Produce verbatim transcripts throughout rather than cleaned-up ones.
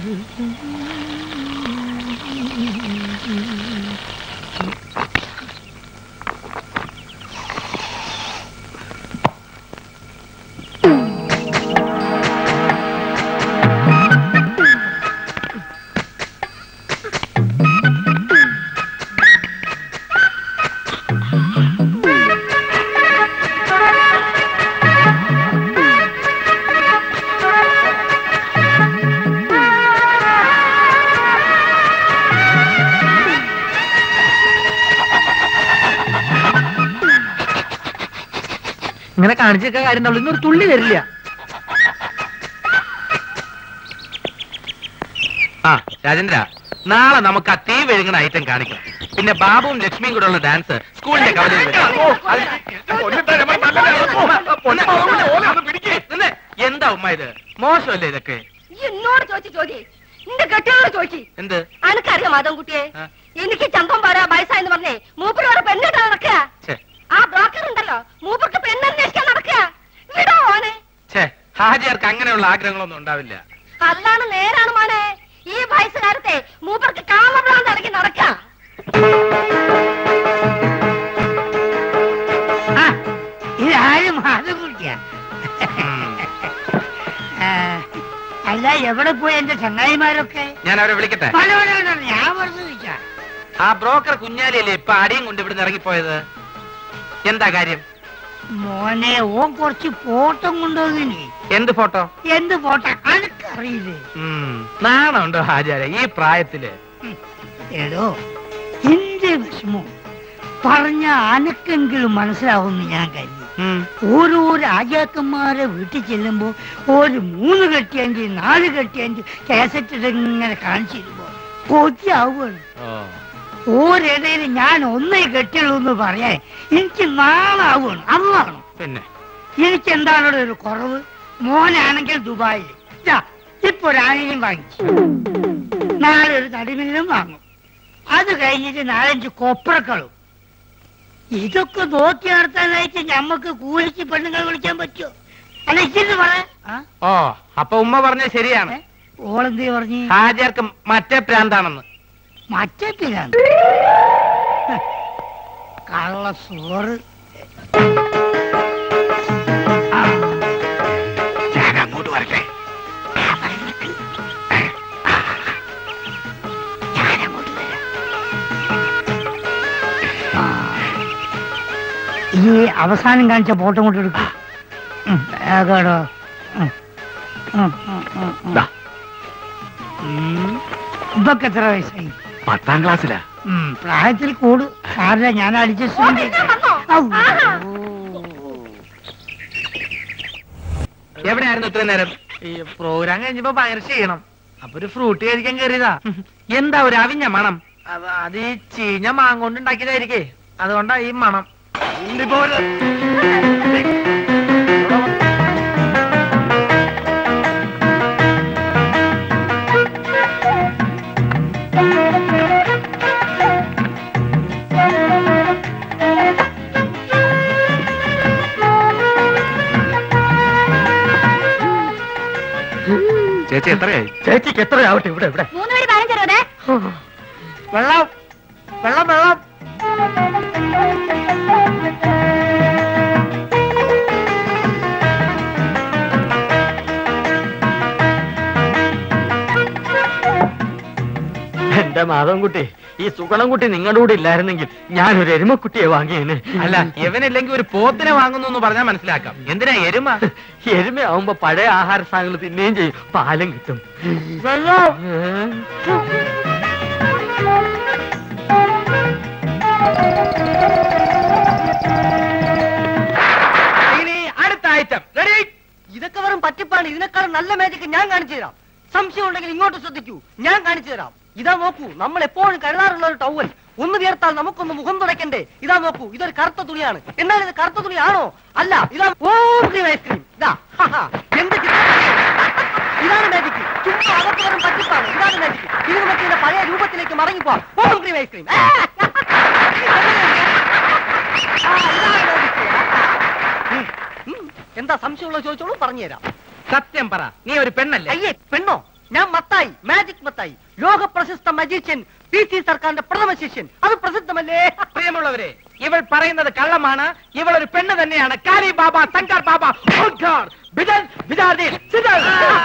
ഇങ്ങനെ കാണിച്ചൊക്കെ കാര്യം ഇന്നൊരു തുള്ളി വരില്ല. ആ രാജേന്ദ്ര, നാളെ നമുക്ക് ആ തീ വെഴുങ്ങുന്ന ഐറ്റം കാണിക്കണം. പിന്നെ ബാബുവും ലക്ഷ്മിയും കൂടെ ഉള്ള ഡാൻസ് സ്കൂളിന്റെ കവലയിൽ. എന്താ ഉമ്മ ഇത്? മോശമല്ലേ ഇതൊക്കെ? എന്നോട് ചോദിച്ചു ചോദി നിന്റെ കെട്ടിയോട് ചോദിച്ചു. എന്ത് അനക്കറിയാം മാധവൻകുട്ടിയെ? എനിക്ക് ചന്തം പോരാ വയസ്സായെന്ന് പറഞ്ഞേ മൂപ്പരോട് പെണ്ണിട്ട് നടക്കുക. ആ ബ്രോക്കർ ഉണ്ടല്ലോ, മൂപ്പർക്ക് പെണ്ണന്വേഷിക്കാൻ നടക്കുക. വിടോ മോനെ. ഹാജിയാർക്ക് അങ്ങനെയുള്ള ആഗ്രഹങ്ങളൊന്നും ഉണ്ടാവില്ല. അതാണ് നേരാണ് മോനെ. ഈ വയസ്സുകാരത്തെ മൂപ്പർക്ക് കാമഭ്രാന്ത് ഇറക്കി നടക്കുക. ഇതാരും മാധവൻകുട്ടിയാ? അല്ല, എവിടെ പോയി എന്റെ ചങ്ങായിമാരൊക്കെ? ഞാൻ അവരെ വിളിക്കട്ടെ? ഞാൻ പറഞ്ഞു ചോദിച്ചാ. ആ ബ്രോക്കർ കുഞ്ഞാലിയല്ലേ ഇപ്പൊ അടിയും കൊണ്ട് ഇവിടുന്ന് ഇറങ്ങിപ്പോയത്? എന്താ കാര്യം? മോനെ, ഓൻ കുറച്ച് ഫോട്ടോ കൊണ്ടുവന്നില്ലേ? എന്ത് ഫോട്ടോ? എന്ത് ഫോട്ടോ അനക്കറിയില്ലേ? നാണുണ്ടോ ഹാജാരെ ഈ പ്രായത്തില്? എടോ, എന്റെ വിഷമം പറഞ്ഞ അനക്കെങ്കിലും മനസ്സിലാവുമെന്ന് ഞാൻ കരുതി. ഓരോ രാജാക്കന്മാരെ വീട്ടിൽ ചെല്ലുമ്പോ ഒരു മൂന്ന് കെട്ടിയഞ്ച് നാല് കെട്ടിയഞ്ച് കാസറ്റ് ഇങ്ങനെ കാണിച്ചിരുമ്പോ കൊതിയാവുകയാണ്. ഓരിടയിൽ ഞാൻ ഒന്നേ കെട്ടുള്ളൂ എന്ന് പറയാൻ എനിക്ക് നാളാവുകയാണ്. അന്നാണ് പിന്നെ എനിക്ക് എന്താണ് ഒരു കുറവ്? മോനാണെങ്കിൽ ദുബായിൽ ഇപ്പൊ ഒരു ആനയും വാങ്ങിച്ചു, നാളെ ഒരു നടുമില്ലും വാങ്ങും. അത് കഴിഞ്ഞിട്ട് നാലഞ്ച് കൊപ്രക്കളും. ഇതൊക്കെ നോക്കി നടത്താനായിട്ട് ഞമ്മക്ക് കൂലിക്ക് പെണ്ണുങ്ങൾ വിളിക്കാൻ പറ്റുമോ? അല്ല ഇച്ചിരി പറയാ. ഓ, അപ്പൊ ഉമ്മ പറഞ്ഞ ശരിയാണ്. ഓളെന്തേ പറഞ്ഞു? ഹാജർക്ക് മറ്റേ പ്രാന്താണെന്ന്. മറ്റേ പ്രാന്ത്? കള്ള സോറ്. ഞാൻ അങ്ങോട്ട് വരട്ടെ? ഈ അവസാനം കാണിച്ച ഫോട്ടോ കൊണ്ട് എടുക്കും. ഇതൊക്കെ എത്ര വയസ്സായി? പത്താം ക്ലാസ്സിലാ. പ്രായത്തിൽ കൂട് സാറില്ല, ഞാൻ അഡ്ജസ്റ്റ്. എവിടെയായിരുന്നു ഇത്രയും നേരം? ഈ പ്രോഗ്രാം കഴിഞ്ഞപ്പോ ഭയങ്കര ചെയ്യണം, അപ്പൊ ഒരു ഫ്രൂട്ട് കഴിക്കാൻ കയറിയതാ. എന്താ ഒരു അവിഞ്ഞ മണം? അത് ഈ ചീഞ്ഞ മാങ്ങ കൊണ്ട് ഉണ്ടാക്കിയതായിരിക്കേ, അതുകൊണ്ടാ ഈ മണം. ചേച്ചി എത്രയായി? ചേച്ചിക്ക് എത്രയാവട്ടെ? ഇവിടെ ഇവിടെ വെള്ളം വെള്ളം വെള്ളം. എന്റെ മാധവൻകുട്ടി, ഈ സുഗണൻകുട്ടി നിങ്ങളുടെ കൂടെ ഇല്ലായിരുന്നെങ്കിൽ ഞാനൊരു എരുമക്കുട്ടിയെ വാങ്ങിയേനെ. അല്ല, ഇവനില്ലെങ്കിൽ ഒരു പോത്തിനെ വാങ്ങുന്നു എന്ന് പറഞ്ഞാൽ മനസ്സിലാക്കാം. എന്തിനാ എരുമ? എരുമയാവുമ്പോ പഴയ ആഹാര സാധനങ്ങൾ തിന്നുകയും ചെയ്യും, പാലും കിട്ടും. ഇനി അടുത്ത ഐറ്റം റെഡി. ഇതൊക്കെ വെറും പറ്റിപ്പാണ്. ഇതിനേക്കാളും നല്ല മാജിക് ഞാൻ കാണിച്ചു തരാം. സംശയം ഉണ്ടെങ്കിൽ ഇങ്ങോട്ട് ശ്രദ്ധിക്കൂ, ഞാൻ കാണിച്ചു തരാം. ഇതാ നോക്കൂ, നമ്മൾ എപ്പോഴും കരുതാറുള്ള ഒരു ടവൽ. ഒന്ന് വിയർത്താൽ നമുക്കൊന്ന് മുഖം തുടയ്ക്കണ്ടേ? ഇതാ നോക്കൂ, ഇതൊരു കറുത്ത തുണിയാണ്. എന്നാൽ ഇത് കറുത്ത തുണിയാണോ? അല്ല, ഇതാ ഐസ്ക്രീം. ഇതാ എന്ത് ഇതാണ് മാജിക്. ചുമ്മാ അകത്ത് വെറും പറ്റിപ്പാണ്. ഇതാണ് മാജിക്. ഇതിന് പറ്റിയ പഴയ രൂപത്തിലേക്ക് മടങ്ങിപ്പോവാം. ഓം ക്രീം ഐസ്ക്രീം. എന്താ സംശയമുള്ള ചോദിച്ചോളൂ, പറഞ്ഞുതരാം. സത്യം പറ, നീ ഒരു പെണ്ണല്ലേ? അയ്യേ, പെണ്ണോ? ഞാൻ മത്തായി, മാജിക് മത്തായി, ലോക പ്രശസ്ത മജീഷ്യൻ, പി സി സർക്കാരിന്റെ പ്രഥമ ശിഷ്യൻ. അത് പ്രസിദ്ധമല്ലേ? പ്രിയമുള്ളവരെ, ഇവൾ പറയുന്നത് കള്ളമാണ്. ഇവൾ ഒരു പെണ്ണ് തന്നെയാണ്. കാലി ബാബ, ശങ്കർ ബാബ, ബിദൽ, ബിദാദി, സിദൽ.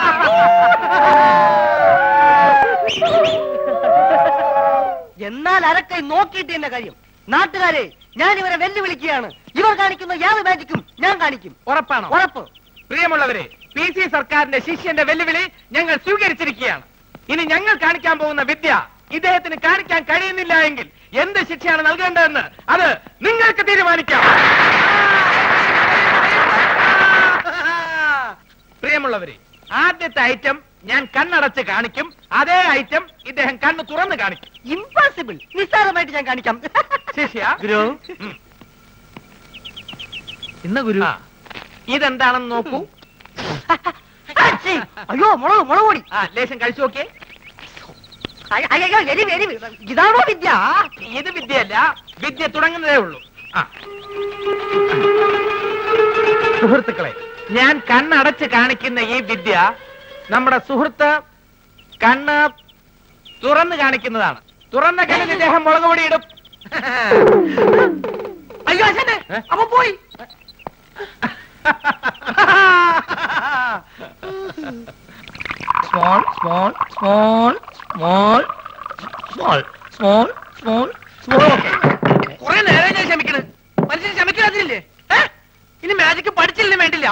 എന്നാൽ അരക്കൈ നോക്കിയിട്ട് എന്ന കാര്യം. നാട്ടുകാരെ, ഞാൻ ഇവരെ വെല്ലുവിളിക്കുകയാണ്. ഇവർ കാണിക്കുന്ന യാതൊരു മാജിക്കും ഞാൻ കാണിക്കും. ഉറപ്പാണോ? ഉറപ്പ്. പ്രിയമുള്ളവരെ, പി സി സർക്കാരിന്റെ ശിഷ്യന്റെ വെല്ലുവിളി ഞങ്ങൾ സ്വീകരിച്ചിരിക്കുകയാണ്. ഇനി ഞങ്ങൾ കാണിക്കാൻ പോകുന്ന വിദ്യ ഇദ്ദേഹത്തിന് കാണിക്കാൻ കഴിയുന്നില്ല എങ്കിൽ എന്ത് ശിക്ഷയാണ് നൽകേണ്ടതെന്ന് അത് നിങ്ങൾക്ക് തീരുമാനിക്കാം. പ്രിയമുള്ളവരെ, ആദ്യത്തെ ഐറ്റം ഞാൻ കണ്ണടച്ച് കാണിക്കും. അതേ ഐറ്റം ഇദ്ദേഹം കണ്ണ് തുറന്ന് കാണിക്കും. ഇംപോസിബിൾ. നിസ്സാരമായിട്ട് ഞാൻ കാണിക്കാം. ശിഷ്യ, ഗുരു. ഇന്ന ഗുരു, ഇതെന്താണെന്ന് നോക്കൂ. അയ്യോ, മുളക് മുളക് പൊടി. ആ, ലേശം കഴിച്ചു നോക്കിയേ. അയ്യോ, എരിവ് എരിവ്. ഇതാണോ വിദ്യ? ഇത് വിദ്യയല്ല, വിദ്യ തുടങ്ങുന്നതേ ഉള്ളൂ. ആ, സുഹൃത്തുക്കളെ, ഞാൻ കണ്ണടച്ച് കാണിക്കുന്ന ഈ വിദ്യ നമ്മുടെ സുഹൃത്ത് കണ്ണ് തുറന്ന് കാണിക്കുന്നതാണ്. തുറന്ന കണ്ണിൽ ഇദ്ദേഹം മുളക് പൊടി ഇടും. അയ്യോ അച്ഛനെ, അപ്പൊ പോയി. Small small small small small small small small. കുറെ നേരം ഞാൻ ക്ഷമിക്കണ്. മനുഷ്യൻ ക്ഷമിക്കാതില്ലേ? ഇനി മാജിക്ക് പഠിച്ചില്ലേ വേണ്ടില്ല.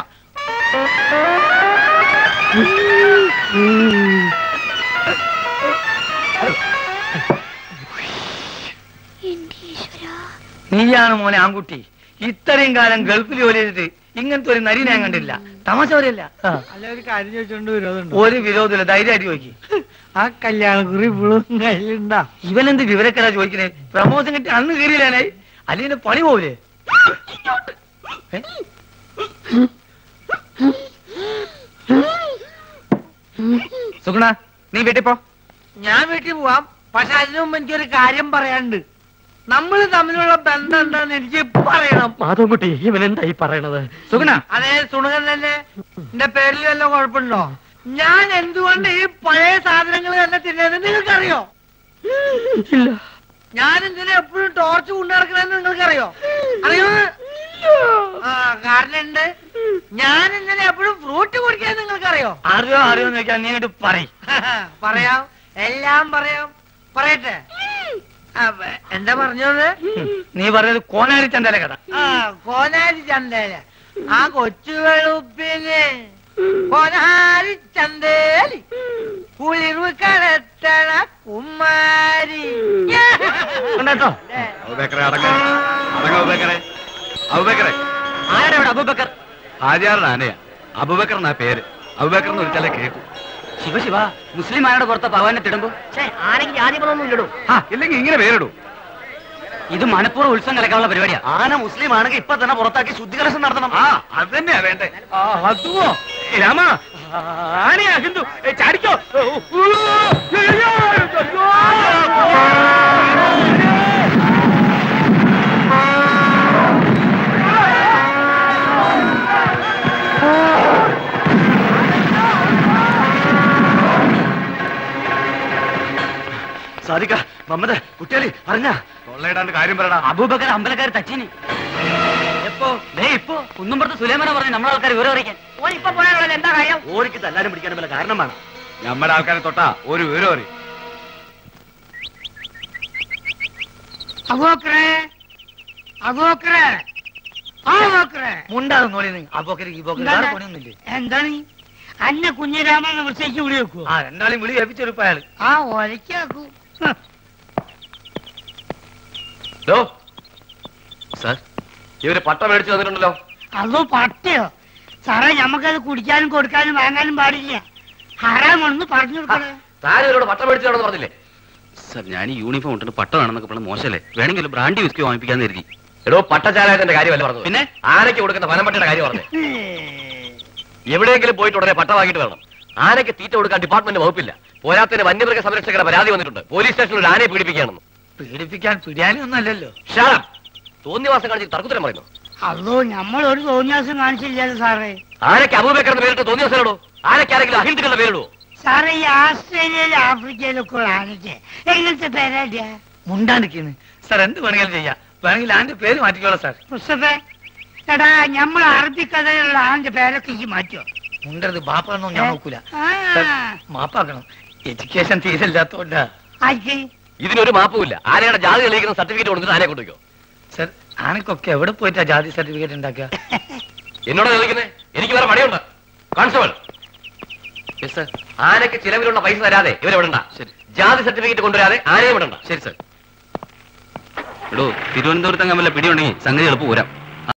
നീയാണ് മോനെ ആൺകുട്ടി. ഇത്രയും കാലം ഗൾഫിൽ ജോലി ചെയ്തിട്ട് ഇങ്ങനത്തെ ഒരു നരി ഞാൻ കണ്ടില്ല. തമാശ പറയല്ല. അല്ല, ഒരു കാര്യം ചോദിച്ചോണ്ട് വിരോധമുണ്ടോ? ഒരു വിരോധമില്ല, ധൈര്യമായിട്ട് ചോദിക്കും. ആ കല്യാണക്കുറി ഇപ്പോഴും കയ്യിലുണ്ടാ? ഇവനെന്ത് വിവരക്കരാ ചോദിക്കണേ? പ്രമോഷൻ കിട്ടി അന്ന് കീറിയില്ലാനായി, അല്ലെങ്കിൽ പണി പോവില്ലേ? സുഗുണ, നീ വീട്ടിൽ പോ. ഞാൻ വീട്ടിൽ പോവാം. പക്ഷെ അതിനു മുമ്പ് എനിക്കൊരു കാര്യം പറയാനുണ്ട്. നമ്മൾ തമ്മിലുള്ള ബന്ധം എന്താന്ന് എനിക്ക് പറയണം. മാധവൻകുട്ടി, ഇവൻ എന്തായി പറയണത്? സുഗുണ, അതെ, സുണകൻ തന്നെ. എന്റെ പേരിൽ വല്ല കുഴപ്പമുണ്ടോ? ഞാൻ എന്തുകൊണ്ട് ഈ പഴയ സാധനങ്ങൾ തന്നെ തിന്നുന്നത് നിങ്ങൾക്കറിയോ? ഇല്ല. ഞാൻ എന്തിനാ എപ്പോഴും ടോർച്ച് കൊണ്ടു നടക്കണമെന്ന് നിങ്ങൾക്കറിയോ? അറിയോ? ആ, കാരണം ഉണ്ട്. ഞാൻ എന്തിനാ എപ്പോഴും ഫ്രൂട്ട് കുടിക്കാൻ നിങ്ങൾക്കറിയോ? അറിയോ അറിയോന്ന് ചോദിക്കാൻ നീ ഇങ്ങോട്ട് പറയും. പറയാം, എല്ലാം പറയാം. പറയട്ടെ? എന്താ പറഞ്ഞത്? നീ പറഞ്ഞത് കോനാരി ചന്തല കഥ. ആ, കോനാരി ചന്തേല. ആ കൊച്ചു വെളുപ്പിന് കോനാരി ചന്തേലി കുളിർവ് കടത്തണ കുമാരി. കേട്ടോ? ആരാണ് അബൂബക്കർ? ഹാജിയാറുടെ ആനയാ. അബൂബക്കർ എന്നാ പേര്. അബൂബക്കർ എന്ന് വിളിച്ചാലേ കേൾക്കും. ശിവ ശിവ, മുസ്ലിം ആരുടെ പുറത്ത ഭഗവാനെ തിടുമ്പോ ആരെങ്കിലും ആദ്യമൊന്നും ഇല്ലടോ. ആ, ഇല്ലെങ്കിൽ ഇങ്ങനെ പേരിടൂ. ഇത് മനഃപൂർവ്വം ഉത്സവം കലക്കാനുള്ള പരിപാടിയാ. ആന മുസ്ലിം ആണെങ്കിൽ ഇപ്പൊ തന്നെ പുറത്താക്കി ശുദ്ധികലശം നടത്തണം. ആ, അത് തന്നെയാ വേണ്ടേ. അതുവോ രാമ, ആനയാ ഹിന്ദു. ചാടിക്കോ. സാധിക്ക മമ്മദ് കുട്ടികളി അറിഞ്ഞ തൊള്ളയിടാണ്ട് കാര്യം പറയടാ. അബൂബക്കർ അമ്പലക്കാർ തച്ചീനി. എപ്പോ? ദേ ഇപ്പോ കുന്നുംപുറത്ത് സുലൈമാനെ പറഞ്ഞു നമ്മളെ ആൾക്കാർ വിവരം അറിയിക്കാൻ. ഓൻ ഇപ്പൊ പോയാലുള്ള എന്താ കാര്യം? ഓരിക്ക് തല്ലാനും പിടിക്കാനും വല്ല കാരണമാണ്. നമ്മുടെ ആൾക്കാരെ തൊട്ടാ ഒരു വിവരം അറിയും. അബൂബക്കറേ, അബൂബക്കറേ, അബൂബക്കറേ. മുണ്ടാകും നോളി നീ. അബൂബക്കർ എന്താണ്? പണിയൊന്നുമില്ലേ? എന്താണ് അന്നെ കുഞ്ഞിരാമൻ വിളിച്ചേക്ക് വിളി വെക്കൂ? ആ, രണ്ടാളും വിളി ഏൽപ്പിച്ചെടുപ്പ അയാൾ. ആ, ഒലക്കാക്കൂ. സാർ, ഇവര് പട്ട മേടിച്ചു തന്നിട്ടുണ്ടല്ലോ. അതോ പട്ടയോ? സാറേ, ഞമ്മക്കത് കുടിക്കാനും കൊടുക്കാനും വാങ്ങാനും പാടില്ല. ഹറാമാണെന്ന് പറഞ്ഞു കൊടുക്കണേ. താൻ ഇവരോട് പട്ട മേടിച്ചാണെന്ന് പറഞ്ഞില്ലേ? സാർ, ഞാൻ ഈ യൂണിഫോം ഇട്ടിട്ട് പട്ട വേണമെന്നൊക്കെ പറഞ്ഞ മോശമല്ലേ? വേണമെങ്കിൽ ഒരു ബ്രാൻഡി വിസ്കി വാങ്ങിപ്പിക്കാന്ന് കരുതി. എടോ, പട്ടചാരായത്തിന്റെ കാര്യമല്ല പറഞ്ഞു. പിന്നെ ആനയ്ക്ക് കൊടുക്കുന്ന വനംപട്ടയുടെ കാര്യം പറഞ്ഞു. എവിടെയെങ്കിലും പോയിട്ട് ഉടനെ പട്ട വാങ്ങിയിട്ട് വരണം. ആനയ്ക്ക് തീറ്റ കൊടുക്കാൻ ഡിപ്പാർട്ട്മെന്റ് വകുപ്പില്ല. പോരാത്തതിന് വന്യമൃഗ സംരക്ഷകരുടെ പരാതി വന്നിട്ടുണ്ട്. പോലീസ് സ്റ്റേഷനിൽ ഒരു ആനയെ പീഡിപ്പിക്കുകയാണെന്ന്. പീഡിപ്പിക്കാൻ പിടിയാനും ഒന്നല്ലല്ലോ. ഷാം, തോന്നിവാസം കാണിച്ച് തർക്കുത്തരം പറയുന്നു. അതോ ഞമ്മളൊരു തോന്നിയാസം കാണിച്ചില്ലല്ലോ സാറേ. ആനയ്ക്ക് അബൂബക്കർ എന്ന് പേരിട്ട് തോന്നിവാസനോടോ? ആനയ്ക്ക് ആരെങ്കിലും അഹിന്ദുക്കളുടെ പേരിടുവോ? സാറേ ഈ ആസ്ട്രേലിയയിലും ആഫ്രിക്കയിലൊക്കെ ഉള്ള ആനയ്ക്ക് എങ്ങനത്തെ പേരാടിയാ? മുണ്ടാണ്ടിരിക്കുന്നു സാർ, എന്ത് വേണമെങ്കിലും ചെയ്യാം. വേണമെങ്കിൽ ആന്റെ പേര് മാറ്റിക്കോളാം സാർ. മുസ്തഫേ, എടാ നമ്മൾ അറബിക്കഥയിലുള്ള ആന്റെ പേരൊക്കെ ഈ മാറ്റോ? മുണ്ടത് ബാപ്പാണെന്നോ ഞാൻ നോക്കൂല. ആ. സാർ, മാപ്പാക്കണം. എഡ്യൂക്കേഷൻ തീരില്ലാത്തോണ്ടാ. ആർക്ക്? ഇതിനൊരു മാപ്പുമില്ല. ആനയുടെ ജാതി തെളിയിക്കുന്ന സർട്ടിഫിക്കറ്റ് കൊടുത്തിട്ട് ആനയെ കൊണ്ടുവയ്ക്കോ. സാർ, ആനക്കൊക്കെ എവിടെ പോയിട്ടാ ജാതി സർട്ടിഫിക്കറ്റ് ഉണ്ടാക്കുക? എന്നോട് ചോദിക്കുന്നേ, എനിക്ക് വേറെ പണിയുണ്ട്. കോൺസ്റ്റബിൾ, ആനയ്ക്ക് ചിലവിലുള്ള പൈസ തരാതെ ഇവരെ വിടണ്ട. ശരി. ജാതി സർട്ടിഫിക്കറ്റ് കൊണ്ടുവരാതെ ആനയെ വിടണ്ട. ശരി സർ. എടോ, തിരുവനന്തപുരത്ത് അങ്ങനെ പിടിയുണ്ടെങ്കിൽ സംഗതി എളുപ്പം പോരാം.